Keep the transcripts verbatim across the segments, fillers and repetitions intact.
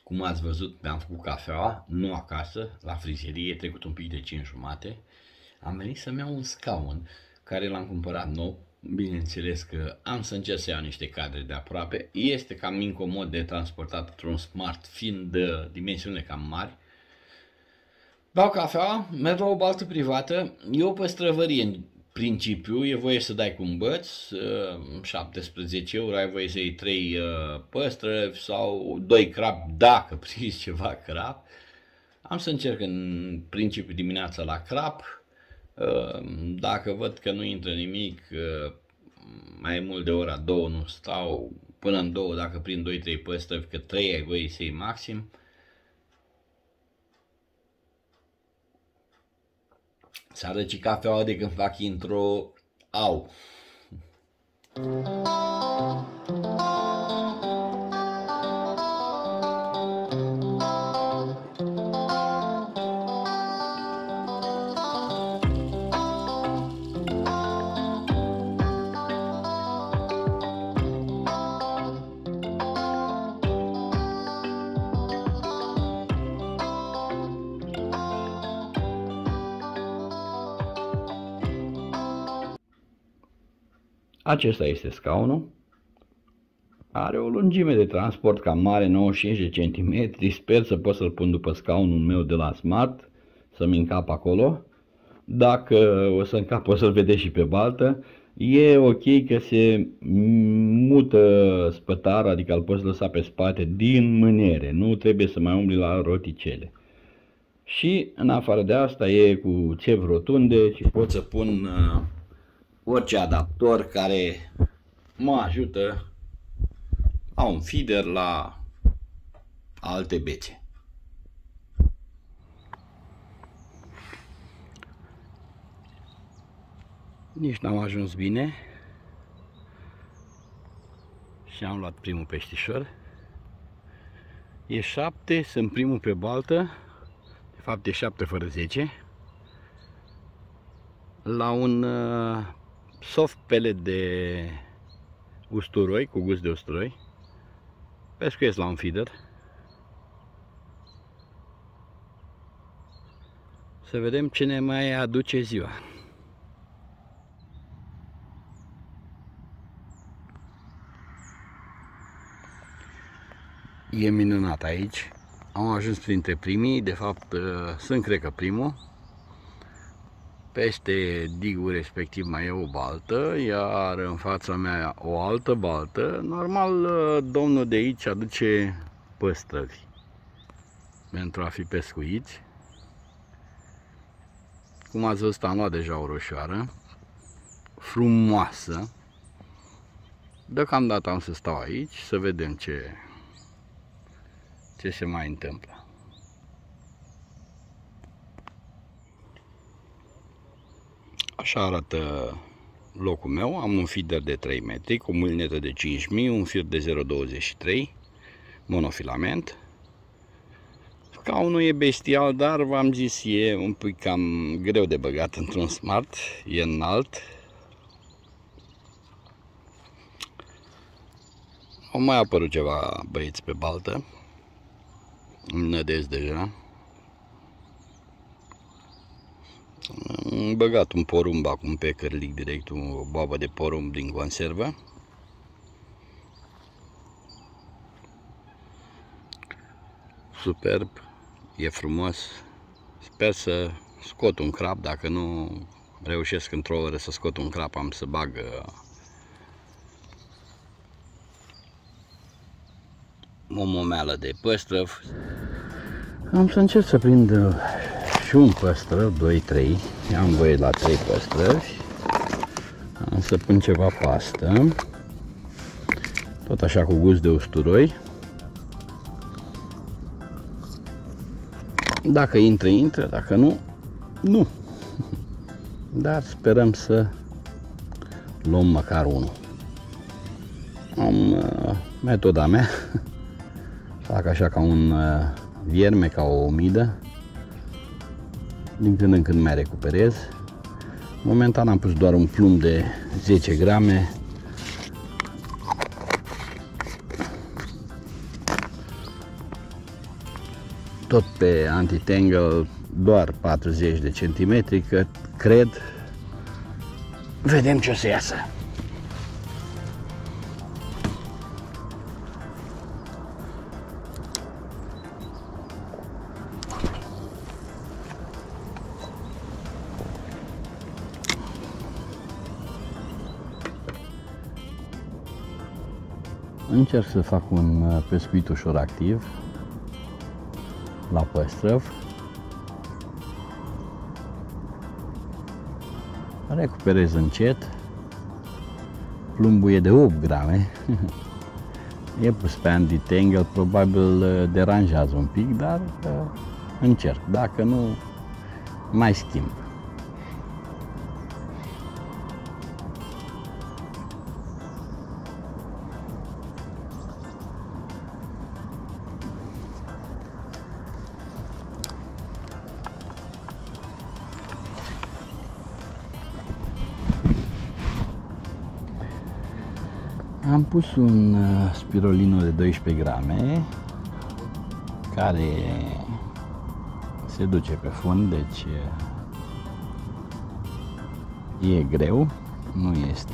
Cum ați văzut, mi-am făcut cafeaua, nu acasă, la frizerie, trecut un pic de cinci jumate. Am venit să-mi iau un scaun care l-am cumpărat nou. Bineînțeles că am să încerc să iau niște cadre de aproape. Este cam incomod de transportat într-un smart, fiind de dimensiune cam mari. Beau cafea, merg la o baltă privată, e o păstrăvărie în principiu, e voie să dai cu un băț, șaptesprezece euro, ai voie să iei trei păstrăvi sau doi crap dacă prinzi ceva crap. Am să încerc în principiu dimineața la crap, dacă văd că nu intră nimic, mai mult de ora două nu stau, până în două dacă prind doi trei păstrăvi, că trei ai voie să iei maxim. S-a răcit cafeaua de când fac intro, au. Acesta este scaunul. Are o lungime de transport cam mare, nouăzeci și cinci de centimetri. Sper să pot să-l pun după scaunul meu de la Smart, să-mi încap acolo. Dacă o să încap, o să-l vedeți și pe baltă. E ok că se mută spătarul, adică îl poți lăsa pe spate din mânere. Nu trebuie să mai umbli la roticele. Și în afară de asta e cu țevi rotunde și pot să pun uh, orice adaptor care mă ajută la un feeder, la alte bețe. Nici n-am ajuns bine și am luat primul peștișor. E șapte, sunt primul pe baltă, de fapt e șapte fără zece, la un uh, soft pellet de usturoi, cu gust de usturoi. Pescuiesc la un feeder. Să vedem ce ne mai aduce ziua. E minunat aici. Am ajuns printre primii, de fapt sunt cred că primul. Peste digul respectiv mai e o baltă, iar în fața mea o altă baltă. Normal, domnul de aici aduce păstrăvi pentru a fi pescuiți. Cum ați văzut, am luat deja o roșioară frumoasă. Deocamdată am să stau aici să vedem ce, ce se mai întâmplă. Așa arată locul meu. Am un feeder de trei metri cu mulinetă de cinci mii, un fir de zero virgulă douăzeci și trei, monofilament. Scaunul e bestial, dar v-am zis, e un pic cam greu de băgat într-un Smart, e înalt. Au mai apărut ceva băieți pe baltă, îmi nădesc deja. Am băgat un porumb acum pe cărlic direct, o boabă de porumb din conservă. Superb, e frumos. Sper să scot un crap, dacă nu reușesc într-o oră să scot un crap, am să bag o momeală de păstrăv. Am să încerc să prind și un păstrăv, doi trei, am voie la trei păstrăvi. Am să pun ceva pastă, tot așa cu gust de usturoi. Dacă intră, intră, dacă nu, nu. Dar sperăm să luăm măcar unul. Am uh, metoda mea, fac așa ca un uh, vierme, ca o omidă. Din când în când mai recuperez. Momentan am pus doar un plumb de zece grame. tot pe anti-tangle, doar patruzeci de centimetri, că cred. Vedem ce o să iasă. Încerc să fac un pescuit ușor activ la păstrăv. Recuperez încet. Plumbul e de opt grame. E pus pe anti-tangle, probabil deranjează un pic, dar încerc. Dacă nu, mai schimb. Am pus un spirulino de doisprezece grame care se duce pe fund, deci e greu, nu este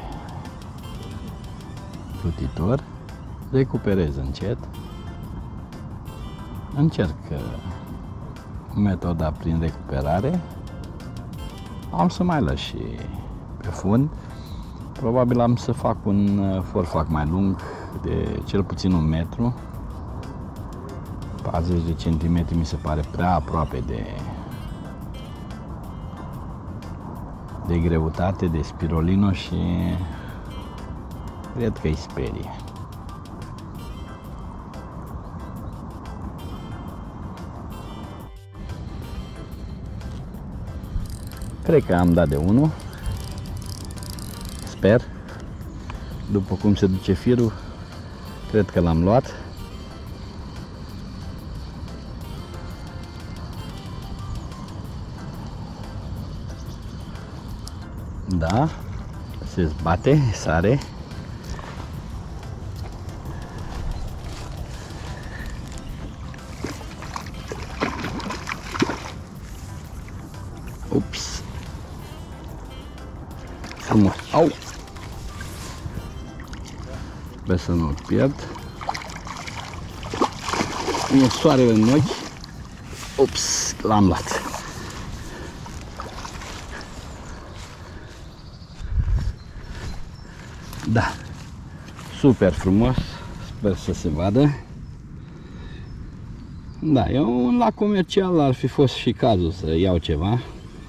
plutitor. Recuperez încet, încerc metoda prin recuperare, am să mai las și pe fund. Probabil am să fac un forfac mai lung de cel puțin un metru. patruzeci de centimetri mi se pare prea aproape de, de greutate, de spirulino și cred că îi sperie. Cred că am dat de unul. Sper, după cum se duce firul, cred că l-am luat. Da, se zbate, sare. Ups. Frumos. Au! Sper să nu-l pierd. E soarele în ochi. Ups, l-am luat. Da, super frumos, sper să se vadă. Da, eu la comercial ar fi fost și cazul să iau ceva.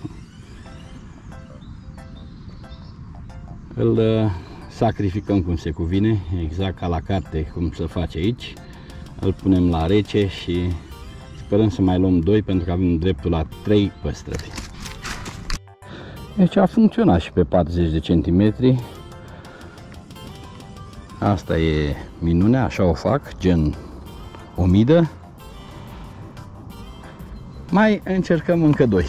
Îl sacrificăm cum se cuvine, exact ca la carte cum se face aici. Îl punem la rece și sperăm să mai luăm doi, pentru că avem dreptul la trei păstrăvi. Deci a funcționat și pe patruzeci de centimetri. Asta e minunea, așa o fac, gen omidă. Mai încercăm încă doi.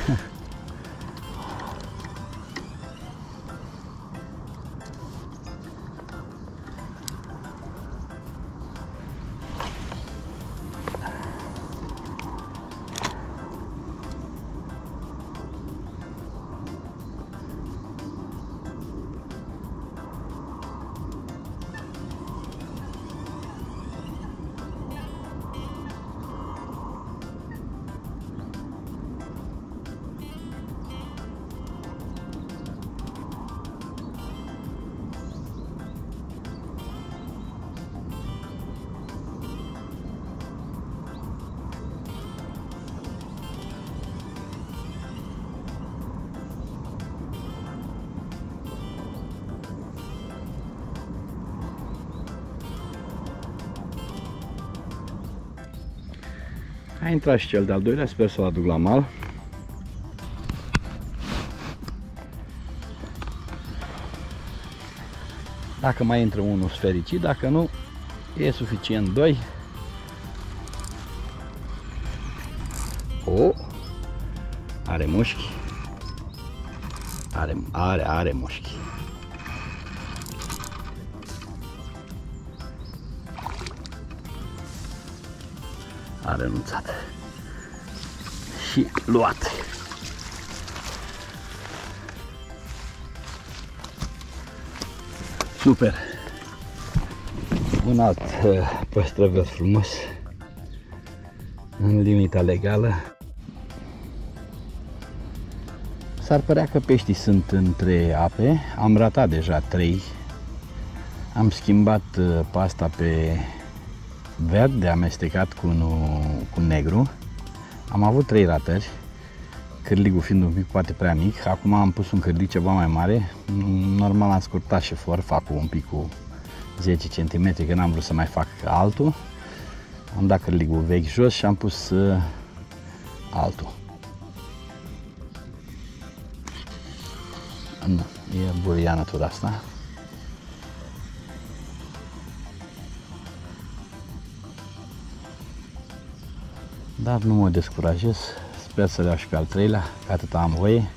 A intrat și cel de-al doilea, sper să-l aduc la mal. Dacă mai intră unul fericit, dacă nu, e suficient doi. O, are mușchi. Are, are, are mușchi. A renunțat. Și luat. Super. Un alt uh, păstrăvăr frumos. În limita legală. S-ar părea că peștii sunt între ape. Am ratat deja trei. Am schimbat uh, pasta pe verde amestecat cu, nu, cu negru. Am avut trei ratări, cârligul fiind un pic poate prea mic. Acum am pus un cârlig ceva mai mare. Normal am scurtat și for, fac un pic cu zece centimetri, că n-am vrut să mai fac altul. Am dat cârligul vechi jos și am pus uh, altul. Nu, e buriană tot asta. Dar nu mă descurajez, sper să le iau și pe al treilea, că atât am voie.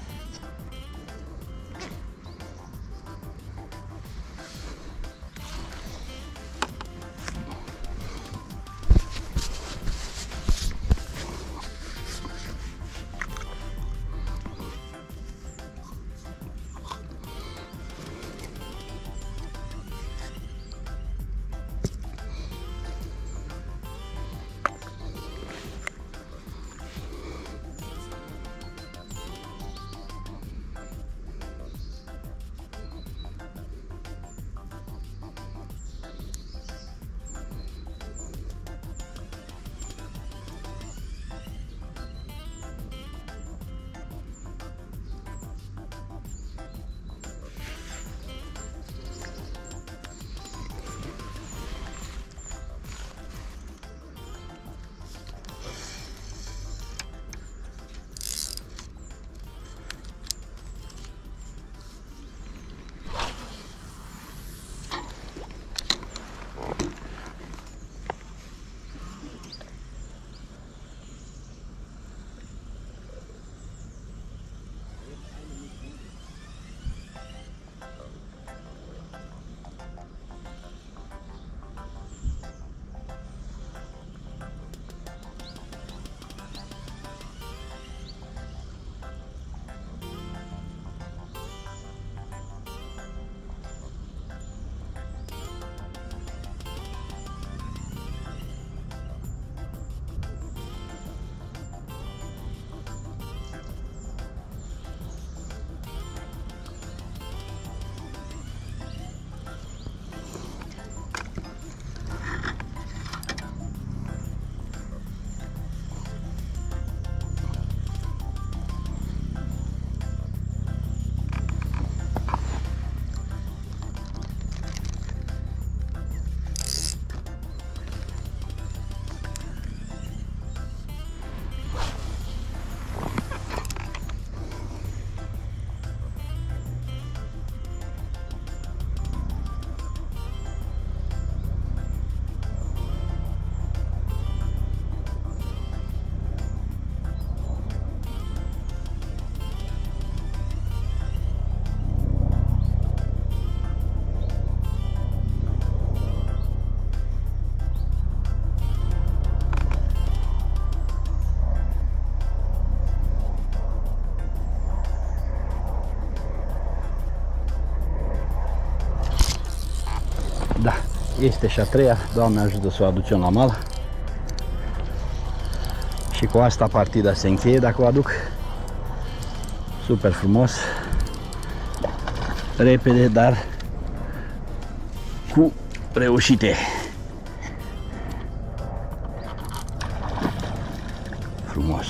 Da, este și a treia, Doamne ajută să o aducem la mal. Și cu asta partida se încheie dacă o aduc. Super frumos, repede, dar cu reușite. Frumos.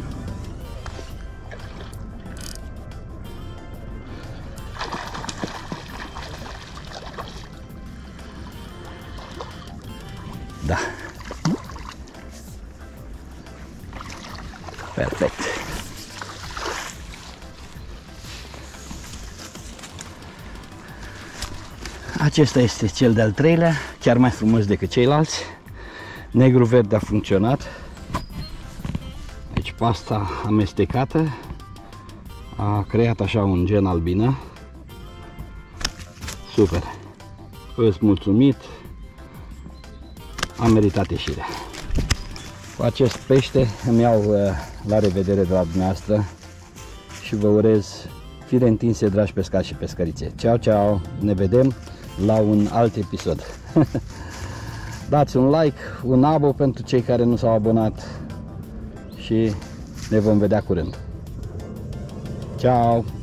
Da. Perfect. Acesta este cel de-al treilea, chiar mai frumos decât ceilalți. Negru-verde a funcționat. Deci pasta amestecată a creat așa un gen albină. Super. Îți mulțumit. Am meritat ieșirea. Cu acest pește îmi iau la revedere de la dumneavoastră și vă urez fire întinse, dragi pescari și pescărițe. Ceau, ceau! Ne vedem la un alt episod. Dați un like, un abo pentru cei care nu s-au abonat și ne vom vedea curând. Ciao!